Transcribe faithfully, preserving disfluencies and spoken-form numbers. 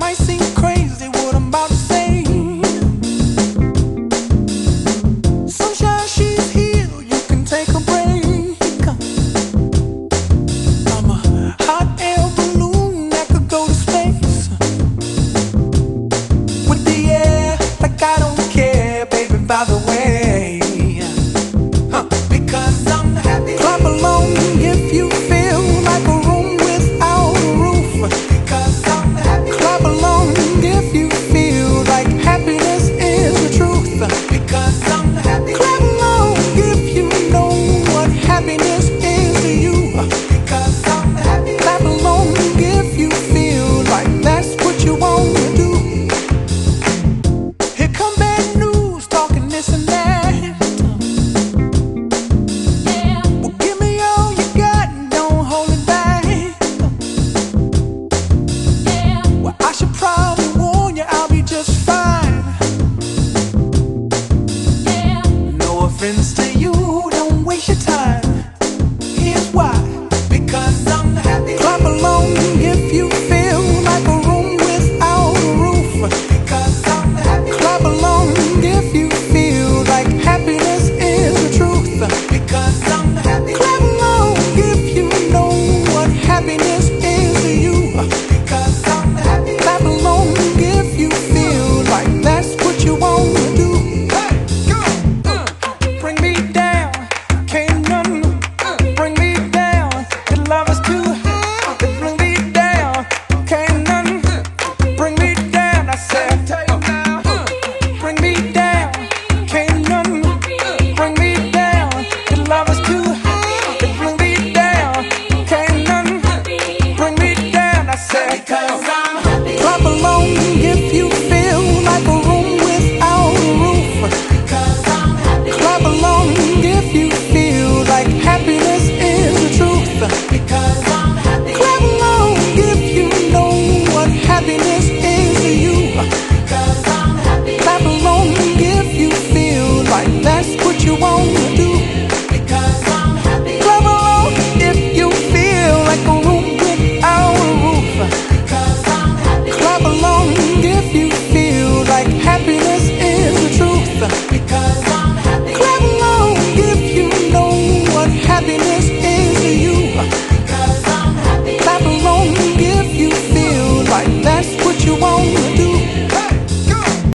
might seem crazy what I'm about to say. Sunshine, she's here, you can take a break. I'm a hot air balloon that could go to space with the air, like I don't care, baby, by the way. Huh. Because I'm happy. Clap along if you feel like a room without a roof. Because I'm happy. Clap along if you feel like happiness is the truth. Because I'm happy. Clap along if you know what happiness is to you. Because I'm happy. Clap along if you feel like that's what you want to do. Here come bad news, talking this and that. Yeah. Well, give me all you got and don't hold it back. Yeah. Well, I should probably warn you, I'll be just fine. Yeah. No offense to you, don't waste your time. Here's why. Because I'm happy. Clap along if you feel like a room without a roof. Because I'm happy. Clap along if you feel like happiness is the truth. Because I'm happy. Clap along if you know what happiness is to you. Because I'm happy. Clap along if you feel like that's what you want to do. Hey, go! Uh, bring me down, can't none bring me down. Your love is too high. Bring me down, can't none bring me down. I said, bring me down, can't none bring me down. Your love is too high. Bring me down, can't none bring me down. I said, because